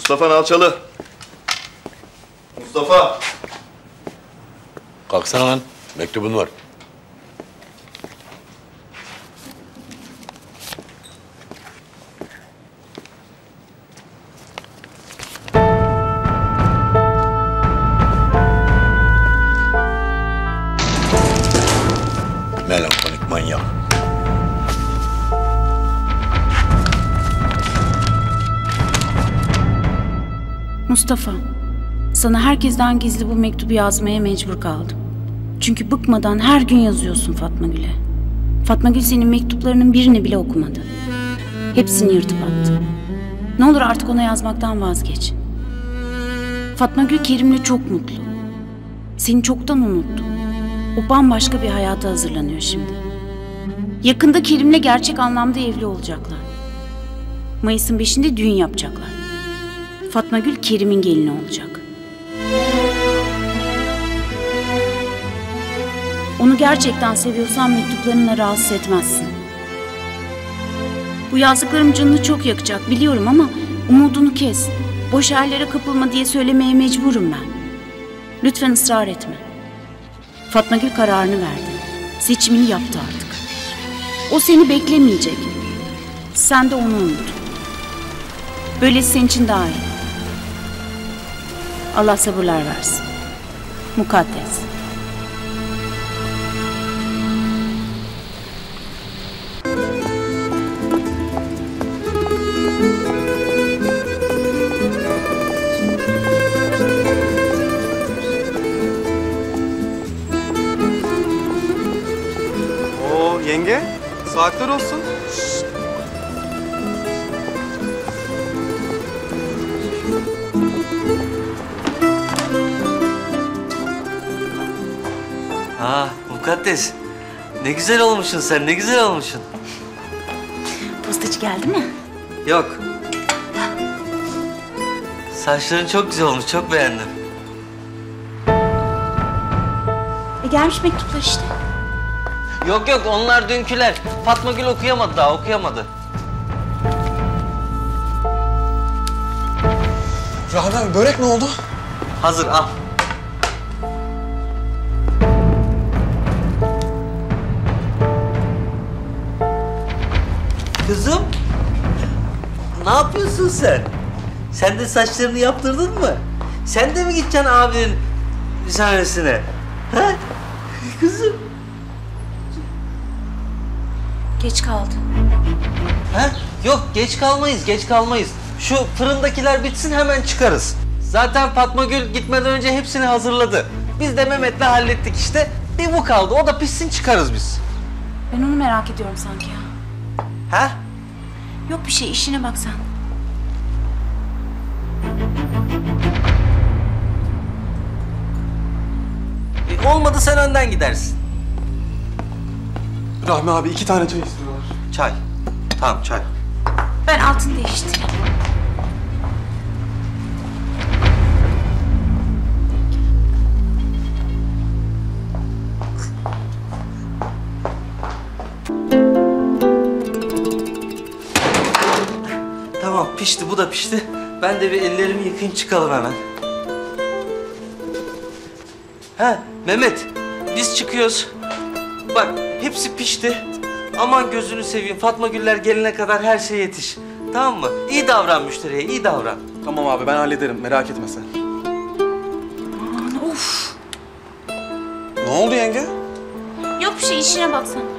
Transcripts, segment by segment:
Mustafa Nalçalı. Mustafa. Kalksana lan. Mektubun var. Melankolik manyak. Mustafa, sana herkesten gizli bu mektubu yazmaya mecbur kaldım. Çünkü bıkmadan her gün yazıyorsun Fatma Gül'e. Fatma Gül senin mektuplarının birini bile okumadı. Hepsini yırtıp attı. Ne olur artık ona yazmaktan vazgeç. Fatma Gül Kerim'le çok mutlu. Seni çoktan unuttu. O bambaşka bir hayata hazırlanıyor şimdi. Yakında Kerim'le gerçek anlamda evli olacaklar. Mayıs'ın 5'inde düğün yapacaklar. Fatma Gül Kerim'in gelini olacak. Onu gerçekten seviyorsan mektuplarınla rahatsız etmezsin. Bu yazdıklarım canını çok yakacak biliyorum ama umudunu kes. Boş hayallere kapılma diye söylemeye mecburum ben. Lütfen ısrar etme. Fatma Gül kararını verdi. Seçimini yaptı artık. O seni beklemeyecek. Sen de onu unut. Böylesi senin için daha iyi. Allah sabırlar versin. Mukaddes. Oo yenge, saatler olsun. Ha Mukaddes. Ne güzel olmuşsun sen, ne güzel olmuşsun. Postacı geldi mi? Yok. Saçların çok güzel olmuş, çok beğendim. Gelmiş mektuplar işte. Yok yok, onlar dünküler. Fatma Gül okuyamadı daha, okuyamadı. Rahmi abi börek ne oldu? Hazır, al. Kızım, ne yapıyorsun sen? Sen de saçlarını yaptırdın mı? Sen de mi gideceksin abinin sahnesine? Ha? Kızım. Geç kaldı. Ha? Yok, geç kalmayız, geç kalmayız. Şu fırındakiler bitsin, hemen çıkarız. Zaten Fatma Gül gitmeden önce hepsini hazırladı. Biz de Mehmet'le hallettik işte. Bir bu kaldı, o da pişsin, çıkarız biz. Ben onu merak ediyorum sanki ya. Ha? Yok bir şey, işine bak sen. Olmadı sen önden gidersin. Rahmi abi 2 tane çay istiyorlar. Çay. Tamam, çay. Ben altını değiştireyim. Tamam, pişti, bu da pişti. Ben de bir ellerimi yıkayayım, çıkalım hemen. Ha, Mehmet, biz çıkıyoruz. Bak, hepsi pişti. Aman gözünü seveyim, Fatma Güller gelene kadar her şeye yetiş. Tamam mı? İyi davran müşteriye, iyi davran. Tamam abi ben hallederim merak etme sen. Aman of. Ne oldu yenge? Yok bir şey, işine bak sen.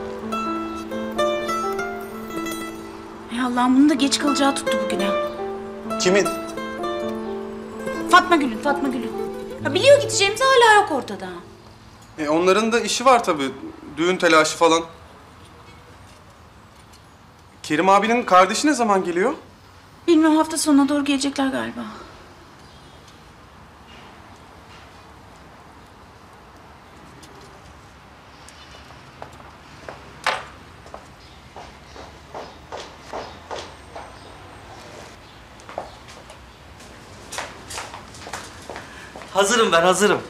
Hay Allah'ım, bunun da geç kalacağı tuttu bugün ha. Kimin? Fatma Gül'ün, Fatma Gül'ün. Ha, biliyor gideceğimizi, hala yok ortada. Onların da işi var tabii. Düğün telaşı falan. Kerim abinin kardeşi ne zaman geliyor? Bilmiyorum, hafta sonuna doğru gelecekler galiba. Hazırım ben, hazırım.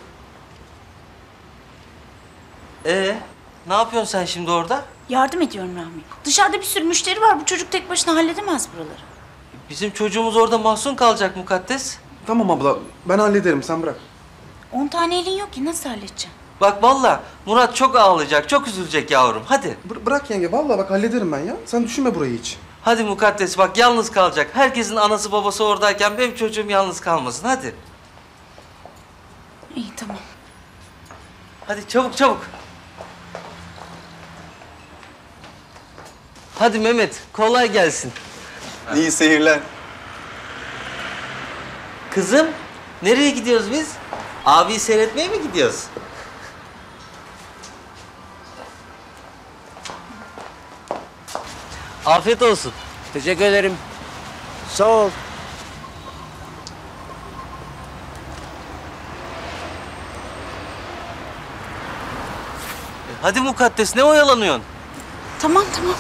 Ne yapıyorsun sen şimdi orada? Yardım ediyorum Rahmi. Dışarıda bir sürü müşteri var. Bu çocuk tek başına halledemez buraları. Bizim çocuğumuz orada mahzun kalacak Mukaddes. Tamam abla, ben hallederim, sen bırak. 10 tane elin yok ki nasıl halledeceğim? Bak vallahi Murat çok ağlayacak, çok üzülecek yavrum. Hadi. Bırak yenge, vallahi bak hallederim ben ya. Sen düşünme burayı hiç. Hadi Mukaddes bak yalnız kalacak. Herkesin anası babası oradayken benim çocuğum yalnız kalmasın. Hadi. İyi tamam. Hadi çabuk çabuk. Hadi Mehmet kolay gelsin. İyi seyirler. Kızım nereye gidiyoruz biz? Abiyi seyretmeye mi gidiyoruz? Afiyet olsun. Teşekkür ederim. Sağ ol. Hadi Mukaddes ne oyalanıyorsun? Tamam tamam.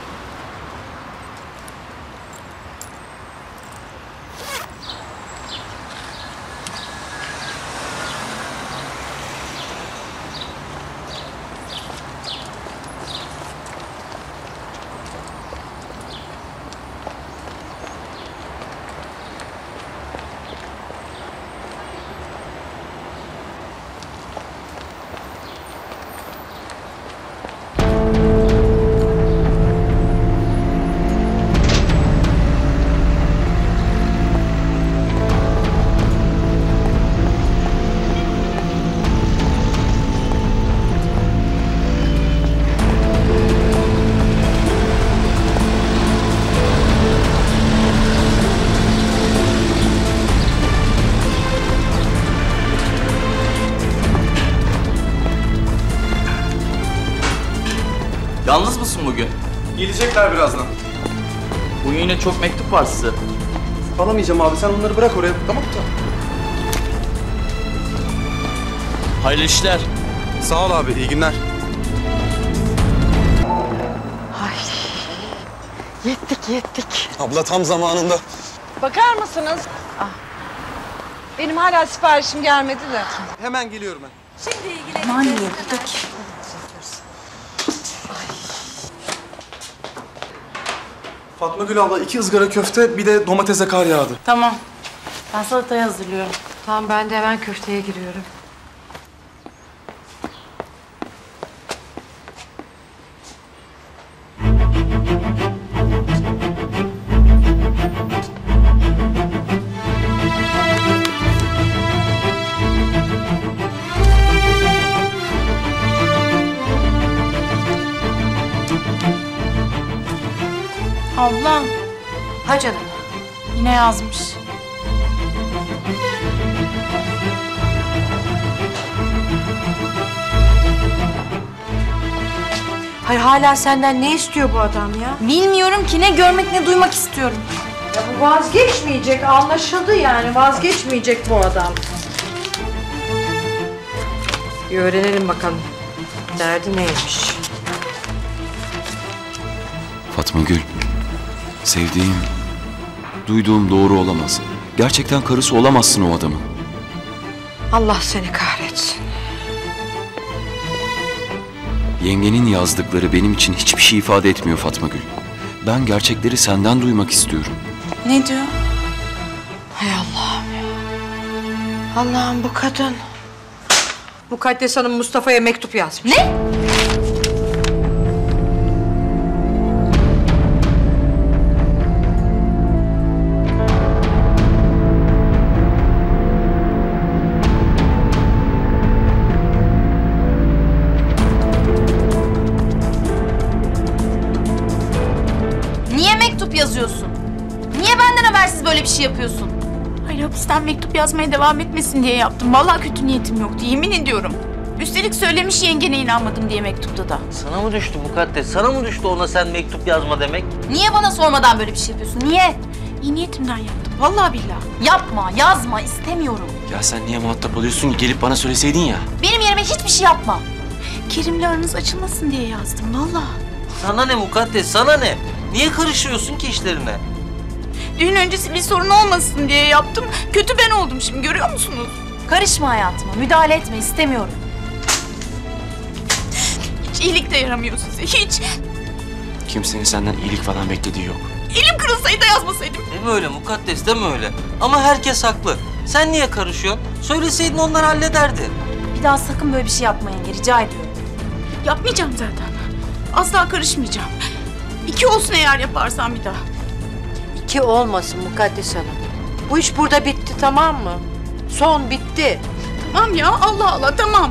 Yalnız mısın bugün? Gelecekler birazdan. Bugün yine çok mektup var size. Alamayacağım abi, sen onları bırak oraya, tamam mı? Hayırlı işler. Sağ ol abi, iyi günler. Yettik. Abla tam zamanında. Bakar mısınız? Benim hala siparişim gelmedi de. Hemen geliyorum ben. Aman yedik. Fatma Gül abla 2 ızgara köfte, bir de domatese kar yağdı. Tamam. Ben salatayı hazırlıyorum. Tamam ben de hemen köfteye giriyorum. Ablam Ha canım. yine yazmış. Hayır hala senden ne istiyor bu adam ya? Bilmiyorum ki ne görmek ne duymak istiyorum. Ya bu vazgeçmeyecek, anlaşıldı yani. Vazgeçmeyecek bu adam. Bir öğrenelim bakalım. Derdi neymiş? Fatma Gül, sevdiğim, duyduğum doğru olamaz. Gerçekten karısı olamazsın o adamın. Allah seni kahretsin. Yengenin yazdıkları benim için hiçbir şey ifade etmiyor Fatma Gül. Ben gerçekleri senden duymak istiyorum. Ne diyor? Hay Allah'ım ya. Allah'ım bu kadın. Mukaddes Hanım Mustafa'ya mektup yazmış. Ne? Niye mektup yazıyorsun? Niye benden habersiz böyle bir şey yapıyorsun? Hayır, hapisten mektup yazmaya devam etmesin diye yaptım. Vallahi kötü niyetim yoktu, yemin ediyorum. Üstelik söylemiş yengene inanmadım diye mektupta da. Sana mı düştü Mukaddes? Sana mı düştü ona sen mektup yazma demek? Niye bana sormadan böyle bir şey yapıyorsun? Niye? İyi niyetimden yaptım. Vallahi billahi. Yapma, yazma, istemiyorum. Ya sen niye muhatap oluyorsun ki? Gelip bana söyleseydin ya. Benim yerime hiçbir şey yapma. Kerim'le aranız açılmasın diye yazdım vallahi. Sana ne Mukaddes sana ne? Niye karışıyorsun ki işlerine? Düğün öncesi bir sorun olmasın diye yaptım. Kötü ben oldum şimdi, görüyor musunuz? Karışma hayatıma, müdahale etme, istemiyorum. Hiç iyilik de yaramıyor size, hiç. Kimsenin senden iyilik falan beklediği yok. Elim kırılsaydı yazmasaydım. Deme öyle mukaddes, deme öyle. Ama herkes haklı. Sen niye karışıyorsun? Söyleseydin onlar hallederdi. Bir daha sakın böyle bir şey yapmayın, rica ediyorum. Yapmayacağım zaten. Asla karışmayacağım. 2 olsun eğer yaparsam bir daha. 2 olmasın Mukaddes Hanım. Bu iş burada bitti, tamam mı? Son bitti. Tamam ya, Allah Allah, tamam.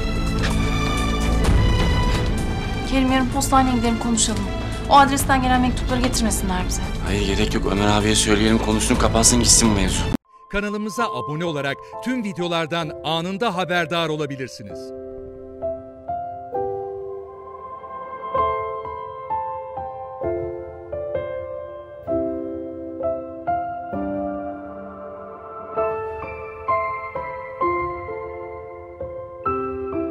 Kerim, yarın postaneye gidelim, konuşalım. O adresten gelen mektupları getirmesinler bize. Hayır gerek yok. Ömer abiye söyleyelim, konuşsun, kapansın gitsin bu mevzu. Kanalımıza abone olarak tüm videolardan anında haberdar olabilirsiniz.